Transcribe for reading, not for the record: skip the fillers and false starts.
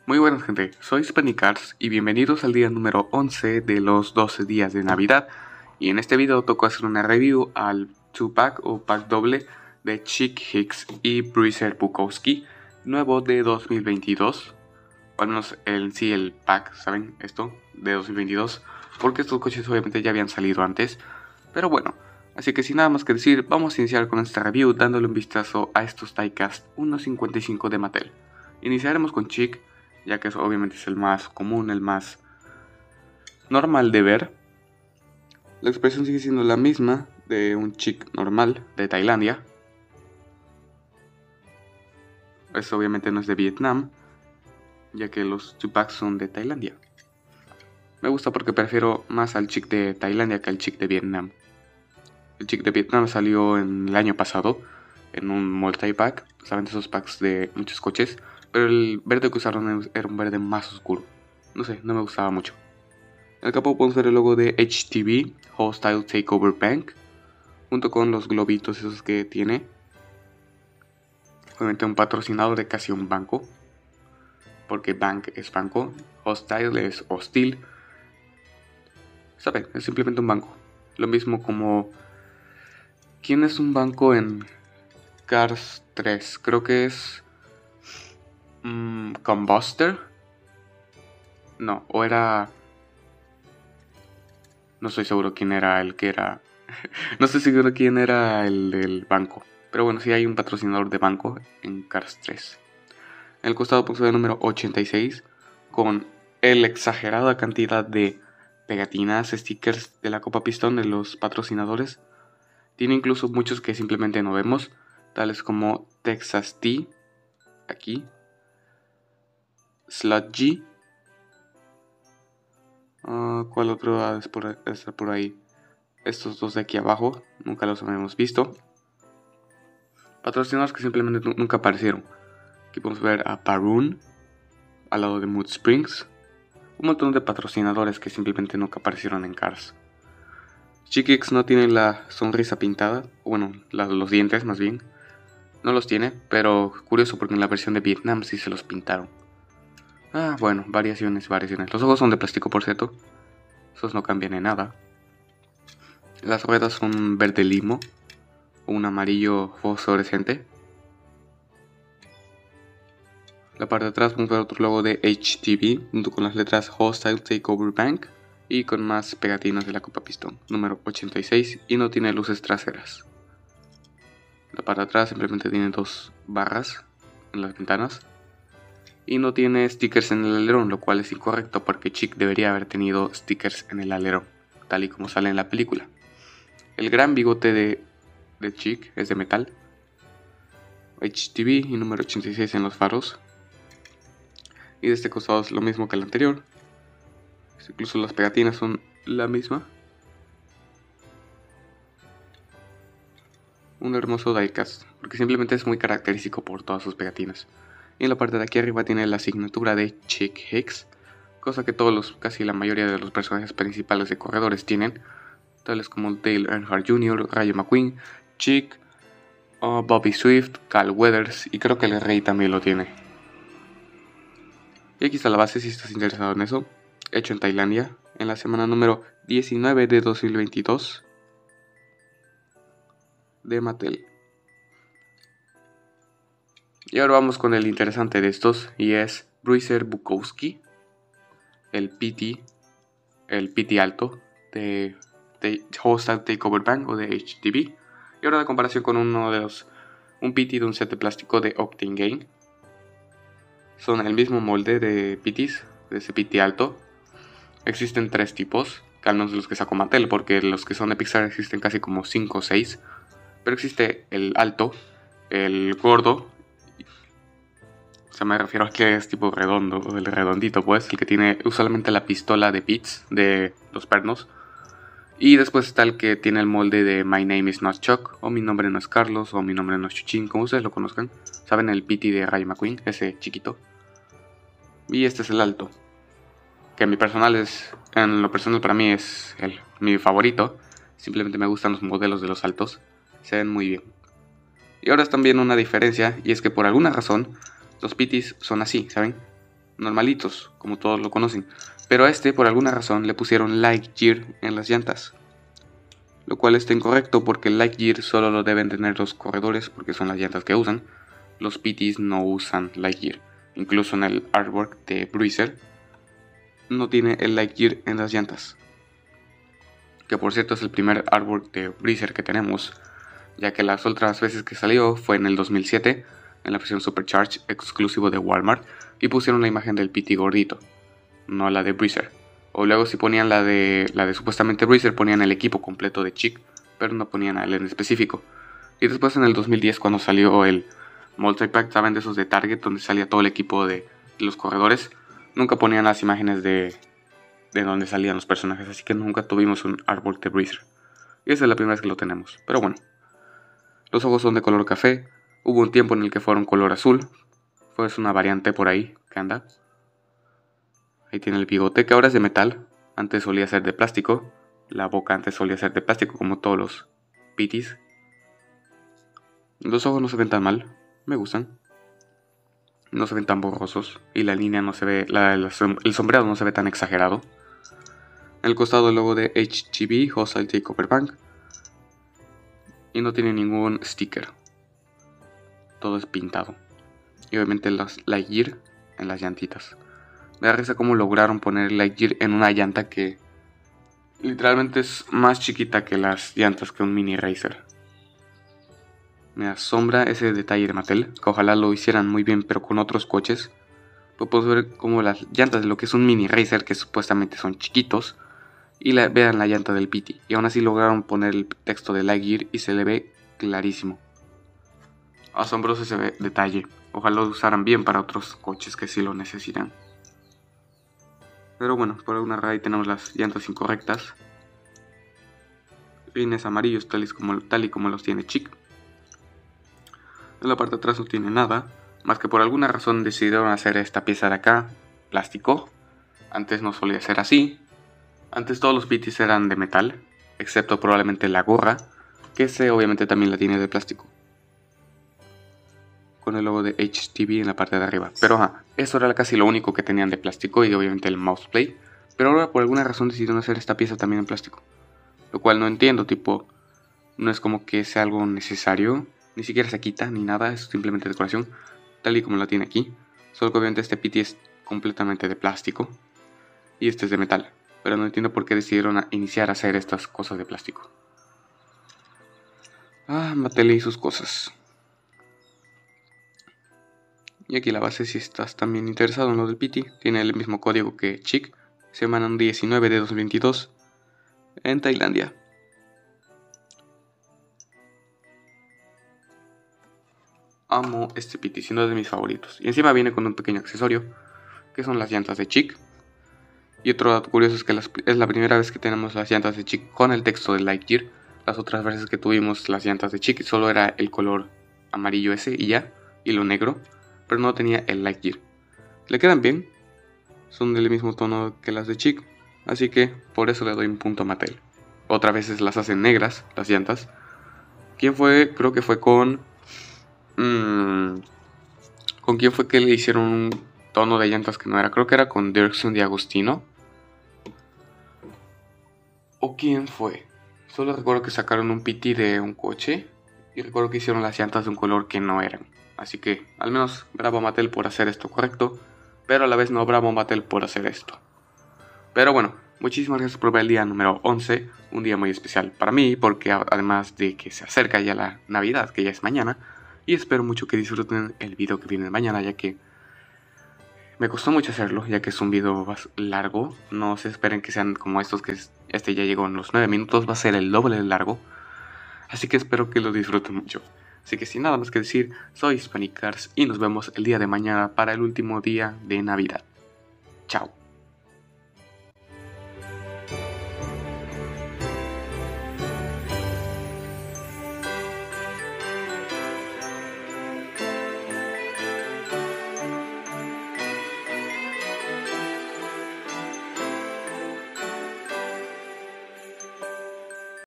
Muy buenas gente, soy SpennyCards y bienvenidos al día número 11 de los 12 días de Navidad. Y en este video tocó hacer una review al 2-pack o pack doble de Chick Hicks y Bruiser Bukowski, nuevo de 2022. O al menos el pack, ¿saben? Esto, de 2022, porque estos coches obviamente ya habían salido antes. Pero bueno, así que sin nada más que decir, vamos a iniciar con esta review dándole un vistazo a estos Diecast 1.55 de Mattel. Iniciaremos con Chick, ya que eso obviamente es el más común, el más normal de ver. La expresión sigue siendo la misma de un chick normal de Tailandia. Eso obviamente no es de Vietnam, ya que los 2-packs son de Tailandia. Me gusta porque prefiero más al chick de Tailandia que al chick de Vietnam. El chick de Vietnam salió en el año pasado en un multi-pack, saben, de esos packs de muchos coches, pero el verde que usaron era un verde más oscuro. No sé, no me gustaba mucho. En el capó podemos ver el logo de HTV, Hostile Takeover Bank, junto con los globitos esos que tiene. Obviamente un patrocinador de casi un banco, porque bank es banco, hostile es hostil. Saben, es simplemente un banco. Lo mismo como... ¿Quién es un banco en Cars 3? Creo que es... Combuster. No, o era... No estoy seguro quién era el que era... No estoy seguro quién era el del banco. Pero bueno, sí hay un patrocinador de banco en Cars 3. En el costado puse el número 86 con la exagerada cantidad de pegatinas, stickers de la Copa Pistón de los patrocinadores. Tiene incluso muchos que simplemente no vemos, tales como Texas Tea, aquí, Sludgy. ¿Cuál otro va a estar por ahí? Estos dos de aquí abajo, nunca los habíamos visto. Patrocinadores que simplemente nunca aparecieron. Aquí podemos ver a Parun, al lado de Mood Springs. Un montón de patrocinadores que simplemente nunca aparecieron en Cars. Chick Hicks no tiene la sonrisa pintada, bueno, los dientes más bien. No los tiene, pero curioso porque en la versión de Vietnam sí se los pintaron. Bueno, variaciones. Los ojos son de plástico, por cierto. Esos no cambian en nada. Las ruedas son verde limo o un amarillo fosforescente. La parte de atrás vamos a ver otro logo de HTV junto con las letras Hostile Takeover Bank y con más pegatinas de la Copa Pistón, número 86, y no tiene luces traseras. La parte de atrás simplemente tiene dos barras en las ventanas y no tiene stickers en el alerón, lo cual es incorrecto porque Chick debería haber tenido stickers en el alerón, tal y como sale en la película. El gran bigote de Chick es de metal, HTV y número 86 en los faros. Y de este costado es lo mismo que el anterior. Incluso las pegatinas son la misma. Un hermoso diecast, porque simplemente es muy característico por todas sus pegatinas. Y en la parte de aquí arriba tiene la asignatura de Chick Hicks, cosa que casi la mayoría de los personajes principales de corredores tienen, tales como Dale Earnhardt Jr., Rayo McQueen, Chick, Bobby Swift, Cal Weathers, y creo que el Rey también lo tiene. Y aquí está la base si estás interesado en eso, hecho en Tailandia, en la semana número 19 de 2022 de Mattel. Y ahora vamos con el interesante de estos, y es Bruiser Bukowski, el PT alto de Hostile Takeover Bank o de HTV. Y ahora la comparación con un PT de un set de plástico de Octane Gain. Son el mismo molde de PTs, de ese PT alto. Existen tres tipos, que al menos de los que sacó Mattel, porque los que son de Pixar existen casi como 5 o 6. Pero existe el alto, el gordo, o sea, me refiero a que es tipo redondo, el redondito pues, el que tiene usualmente la pistola de Pitts, de los pernos. Y después está el que tiene el molde de My Name is Not Chuck, o Mi nombre no es Carlos, o Mi nombre no es Chuchín, como ustedes lo conozcan. ¿Saben? El PT de Rayo McQueen, ese chiquito. Y este es el alto, que en lo personal para mí es mi favorito. Simplemente me gustan los modelos de los altos, se ven muy bien. Y ahora es también una diferencia, y es que por alguna razón los PTs son así, ¿saben? normalitos, como todos lo conocen. Pero a este, por alguna razón, le pusieron Lightyear en las llantas. Lo cual está incorrecto porque el Lightyear solo lo deben tener los corredores porque son las llantas que usan. Los PTs no usan Lightyear. Incluso en el artwork de Bruiser no tiene el Lightyear en las llantas. Que por cierto es el primer artwork de Bruiser que tenemos, ya que las otras veces que salió fue en el 2007, en la versión Supercharged exclusivo de Walmart, y pusieron la imagen del PT gordito, no la de Bruiser. O luego si ponían la de supuestamente Bruiser, ponían el equipo completo de Chick, pero no ponían a él en específico. Y después en el 2010 cuando salió el multipack, ¿saben? De esos de Target, donde salía todo el equipo de los corredores, nunca ponían las imágenes de donde salían los personajes, así que nunca tuvimos un artwork de Bruiser. Y esa es la primera vez que lo tenemos, pero bueno. Los ojos son de color café, hubo un tiempo en el que fueron color azul, fue una variante por ahí que anda. Ahí tiene el bigote, que ahora es de metal, antes solía ser de plástico, la boca antes solía ser de plástico como todos los pitis. Los ojos no se ven tan mal, me gustan. No se ven tan borrosos y la línea no se ve, el sombreado no se ve tan exagerado. En el costado el logo de HTB, Hostile Takeover Bank. Y no tiene ningún sticker. Todo es pintado. Y obviamente las Lightyear en las llantitas. Me da risa cómo lograron poner Lightyear en una llanta que literalmente es más chiquita que las llantas que un mini racer. Me asombra ese detalle de Mattel, que ojalá lo hicieran muy bien pero con otros coches. Lo puedo ver como las llantas de lo que es un mini racer, que supuestamente son chiquitos, y vean la llanta del PT. Y aún así lograron poner el texto de Lightyear y se le ve clarísimo. Asombroso ese detalle. Ojalá lo usaran bien para otros coches que sí lo necesitan. Pero bueno, por alguna razón tenemos las llantas incorrectas. Rines amarillos tal y como los tiene Chick. En la parte de atrás no tiene nada, más que por alguna razón decidieron hacer esta pieza de acá, plástico. Antes no solía ser así. Antes todos los PTs eran de metal, excepto probablemente la gorra, que ese obviamente también la tiene de plástico. Con el logo de HTV en la parte de arriba. Pero eso era casi lo único que tenían de plástico y obviamente el mouseplate. Pero ahora por alguna razón decidieron hacer esta pieza también en plástico. Lo cual no entiendo, tipo, no es como que sea algo necesario. Ni siquiera se quita ni nada, es simplemente decoración, tal y como la tiene aquí. Solo que obviamente este PT es completamente de plástico y este es de metal. Pero no entiendo por qué decidieron iniciar a hacer estas cosas de plástico. Mattel y sus cosas. Y aquí la base, si estás también interesado en lo del PT, tiene el mismo código que Chick, semana 19 de 2022, en Tailandia. Amo este PT, siendo de mis favoritos. Y encima viene con un pequeño accesorio, que son las llantas de Chick. Y otro dato curioso es que es la primera vez que tenemos las llantas de Chick con el texto de Lightyear. Las otras veces que tuvimos las llantas de Chick solo era el color amarillo ese y ya, y lo negro, pero no tenía el Lightyear. Le quedan bien, son del mismo tono que las de Chick, así que por eso le doy un punto a Mattel. Otras veces las hacen negras, las llantas. ¿Quién fue? Creo que fue ¿con quién fue que le hicieron un tono de llantas que no era? Creo que era con Dirksen de Agostino. ¿O quién fue? Solo recuerdo que sacaron un PT de un coche y recuerdo que hicieron las llantas de un color que no eran. Así que, al menos, bravo Mattel por hacer esto correcto, pero a la vez no bravo Mattel por hacer esto. Pero bueno, muchísimas gracias por ver el día número 11, un día muy especial para mí, porque además de que se acerca ya la Navidad, que ya es mañana, y espero mucho que disfruten el video que viene mañana, ya que me costó mucho hacerlo, ya que es un video largo. No se esperen que sean como estos, que este ya llegó en los 9 minutos, va a ser el doble de largo. Así que espero que lo disfruten mucho. Así que sin nada más que decir, soy Hispanic Cars y nos vemos el día de mañana para el último día de Navidad. Chao.